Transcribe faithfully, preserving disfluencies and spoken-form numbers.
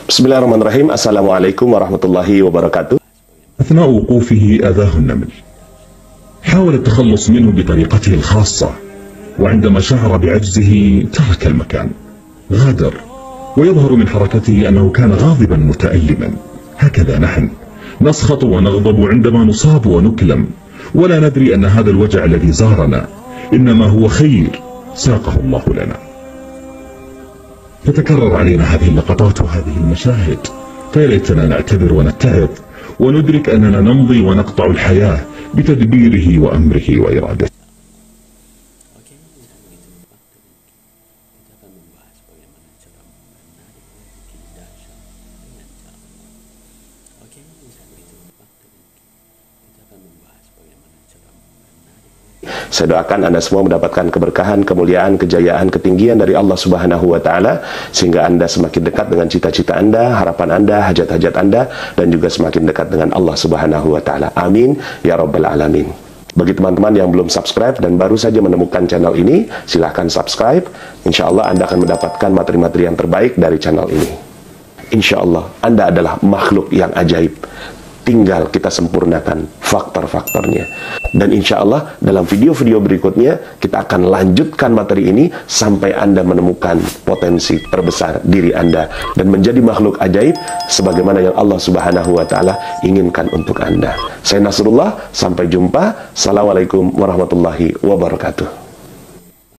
Bismillahirrahmanirrahim. Assalamualaikum warahmatullahi wabarakatuh. أثناء وقوفه أذاه النمل، حاول التخلص منه بطريقته الخاصة، وعندما شعر بعجزه ترك المكان، غادر، ويظهر من حركته أنه كان غاضبا متألما. هكذا نحن نسخط ونغضب عندما نصاب ونكلم، ولا ندري أن هذا الوجع الذي زارنا إنما هو خير ساقه الله لنا. تتكرر علينا هذه اللقطات وهذه المشاهد، فيا ليتنا نعتبر ونتعظ وندرك أننا نمضي ونقطع الحياة بتدبيره وأمره وإرادته. Saya doakan Anda semua mendapatkan keberkahan, kemuliaan, kejayaan, ketinggian dari Allah Subhanahu wa Ta'ala, sehingga Anda semakin dekat dengan cita-cita Anda, harapan Anda, hajat-hajat Anda, dan juga semakin dekat dengan Allah Subhanahu wa Ta'ala. Amin ya Rabbal Alamin. Bagi teman-teman yang belum subscribe dan baru saja menemukan channel ini, silahkan subscribe. Insya Allah Anda akan mendapatkan materi-materi yang terbaik dari channel ini. Insya Allah Anda adalah makhluk yang ajaib. Tinggal kita sempurnakan faktor-faktornya. Dan insya Allah dalam video-video berikutnya kita akan lanjutkan materi ini sampai Anda menemukan potensi terbesar diri Anda dan menjadi makhluk ajaib sebagaimana yang Allah Subhanahu wa Ta'ala inginkan untuk Anda. Saya Nasrullah, sampai jumpa. Assalamualaikum warahmatullahi wabarakatuh.